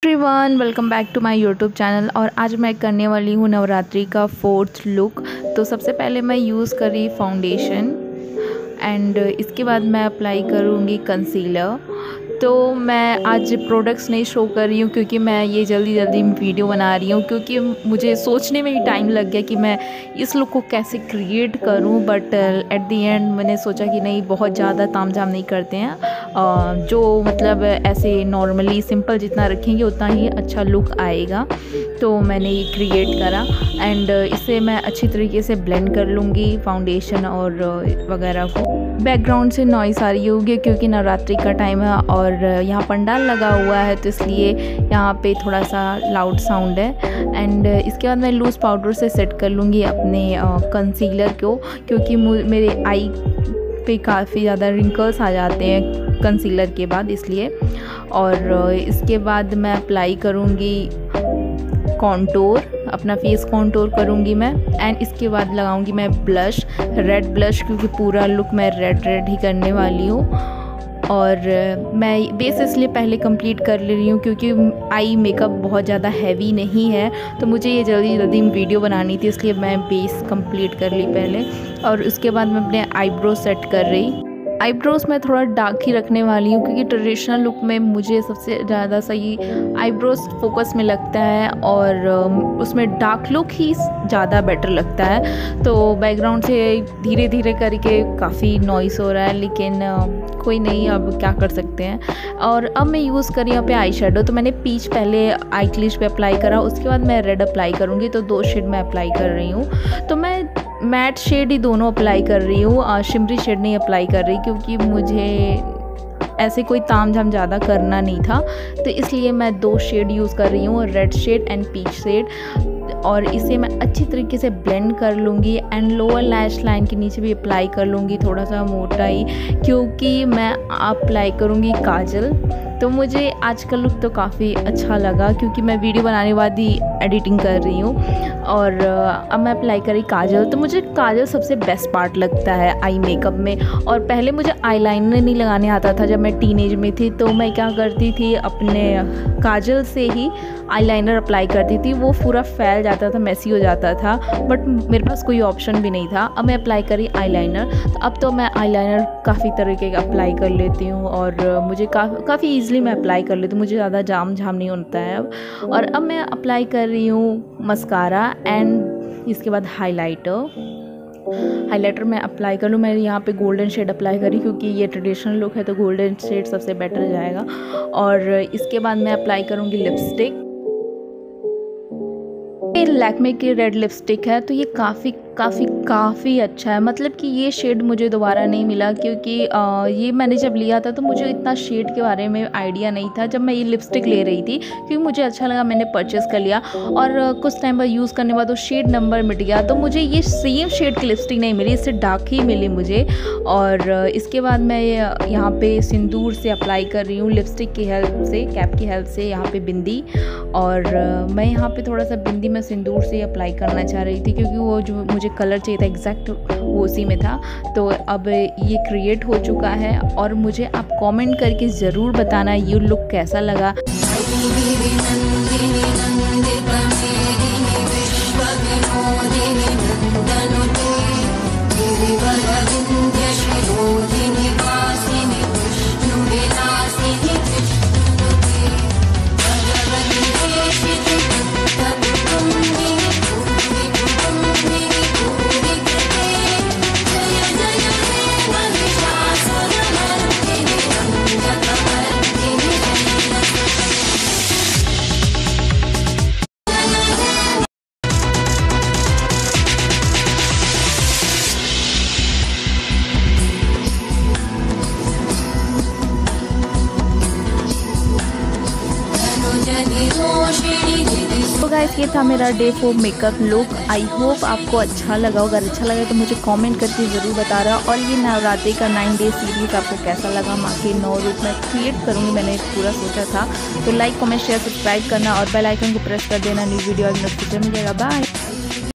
Everyone, welcome back to my YouTube channel. और आज मैं करने वाली हूँ नवरात्रि का 4th लुक। तो सबसे पहले मैं यूज़ कर रही फाउंडेशन एंड इसके बाद मैं अप्लाई करूँगी कंसीलर। तो मैं आज प्रोडक्ट्स नहीं शो कर रही हूँ क्योंकि मैं ये जल्दी वीडियो बना रही हूँ, क्योंकि मुझे सोचने में ही टाइम लग गया कि मैं इस लुक को कैसे क्रिएट करूँ। बट एट द एंड मैंने सोचा कि नहीं, बहुत ज़्यादा तामझाम नहीं करते हैं, जो मतलब ऐसे नॉर्मली सिंपल जितना रखेंगे उतना ही अच्छा लुक आएगा। तो मैंने ये क्रिएट करा एंड इसे मैं अच्छी तरीके से ब्लेंड कर लूँगी फाउंडेशन और वगैरह को। बैकग्राउंड से नॉइस आ रही होगी क्योंकि नवरात्रि का टाइम है और यहाँ पंडाल लगा हुआ है, तो इसलिए यहाँ पे थोड़ा सा लाउड साउंड है। एंड इसके बाद मैं लूज़ पाउडर से सेट कर लूँगी अपने कंसीलर को, क्योंकि मेरे आई पे काफ़ी ज़्यादा रिंकल्स आ जाते हैं कंसीलर के बाद, इसलिए। और इसके बाद मैं अप्लाई करूँगी कॉन्टोर, अपना फेस कॉन्टोर करूँगी मैं। एंड इसके बाद लगाऊँगी मैं ब्लश, रेड ब्लश, क्योंकि पूरा लुक मैं रेड ही करने वाली हूँ। और मैं बेस इसलिए पहले कंप्लीट कर ले रही हूँ क्योंकि आई मेकअप बहुत ज़्यादा हैवी नहीं है, तो मुझे ये जल्दी वीडियो बनानी थी, इसलिए मैं बेस कंप्लीट कर ली पहले। और उसके बाद मैं अपने आईब्रो सेट कर रही। आईब्रोज़ मैं थोड़ा डार्क ही रखने वाली हूँ क्योंकि ट्रेडिशनल लुक में मुझे सबसे ज़्यादा सही आईब्रोज़ फोकस में लगता है और उसमें डार्क लुक ही ज़्यादा बेटर लगता है। तो बैकग्राउंड से धीरे करके काफ़ी नॉइस हो रहा है, लेकिन कोई नहीं, अब क्या कर सकते हैं। और अब मैं यूज़ कर रही हूँ यहाँ पे आई शेडो। तो मैंने पीच पहले आई क्लिच पे अप्लाई करा, उसके बाद मैं रेड अप्लाई करूँगी, तो 2 शेड मैं अप्लाई कर रही हूँ। तो मैं मैट शेड ही दोनों अप्लाई कर रही हूँ, शिमरी शेड नहीं अप्लाई कर रही क्योंकि मुझे ऐसे कोई तामझाम ज़्यादा करना नहीं था, तो इसलिए मैं 2 शेड यूज़ कर रही हूँ, red shade and peach shade. और इसे मैं अच्छी तरीके से ब्लेंड कर लूँगी एंड लोअर लैश लाइन के नीचे भी अप्लाई कर लूँगी थोड़ा सा मोटा ही, क्योंकि मैं अप्लाई करूँगी काजल। तो मुझे आज का लुक तो काफ़ी अच्छा लगा क्योंकि मैं वीडियो बनाने के बाद ही एडिटिंग कर रही हूँ। और अब मैं अप्लाई करी काजल। तो मुझे काजल सबसे बेस्ट पार्ट लगता है आई मेकअप में। और पहले मुझे आईलाइनर नहीं लगाने आता था, जब मैं टीनेज में थी तो मैं क्या करती थी, अपने काजल से ही आईलाइनर अप्लाई करती थी। वो पूरा फैल जाता था, मेसी हो जाता था, बट मेरे पास कोई ऑप्शन भी नहीं था। अब मैं अप्लाई करी आईलाइनर, तो अब तो मैं आईलाइनर काफ़ी तरीके का अप्लाई कर लेती हूँ और मुझे काफ़ी ईजिली मैं अप्लाई कर लेती हूँ, मुझे ज़्यादा जाम नहीं होता है अब। और अब मैं अप्लाई कर रही हूँ मस्कारा एंड इसके बाद हाइलाइटर मैं अप्लाई कर लूँ। मैं यहाँ पे गोल्डन शेड अप्लाई करी क्योंकि ये ट्रेडिशनल लुक है, तो गोल्डन शेड सबसे बेटर जाएगा। और इसके बाद मैं अप्लाई करूँगी लिपस्टिक। ये लैक्मे की रेड लिपस्टिक है, तो ये काफ़ी अच्छा है। मतलब कि ये शेड मुझे दोबारा नहीं मिला क्योंकि ये मैंने जब लिया था तो मुझे इतना शेड के बारे में आइडिया नहीं था। जब मैं ये लिपस्टिक ले रही थी क्योंकि मुझे अच्छा लगा, मैंने परचेज़ कर लिया और कुछ टाइम बाद यूज़ करने के बाद वो शेड नंबर मिट गया, तो मुझे ये सेम शेड की लिपस्टिक नहीं मिली, इससे डार्क ही मिली मुझे। और इसके बाद मैं यहाँ पे सिंदूर से अप्लाई कर रही हूँ, लिपस्टिक की हेल्प से, कैप की हेल्प से, यहाँ पे बिंदी। और मैं यहाँ पे थोड़ा सा बिंदी मैं सिंदूर से अप्लाई करना चाह रही थी क्योंकि वो जो मुझे कलर चाहिए था एग्जैक्ट वो उसी में था। तो अब ये क्रिएट हो चुका है और मुझे आप कमेंट करके ज़रूर बताना ये लुक कैसा लगा। तो गाइस, ये था मेरा day 4 makeup look. I hope आपको अच्छा लगा होगा। अगर अच्छा लगा तो मुझे कमेंट करके ज़रूर बता रहा। और ये नवरात्रि का 9 डे सीरीज़ आपको कैसा लगा, माँ के 9 रूप में क्रिएट करूँगी, मैंने पूरा सोचा था। तो लाइक कमेंट शेयर सब्सक्राइब करना और बेल आइकन को प्रेस कर देना, न्यू वीडियो और नोटिफिकेशन मिलेगा। बाय।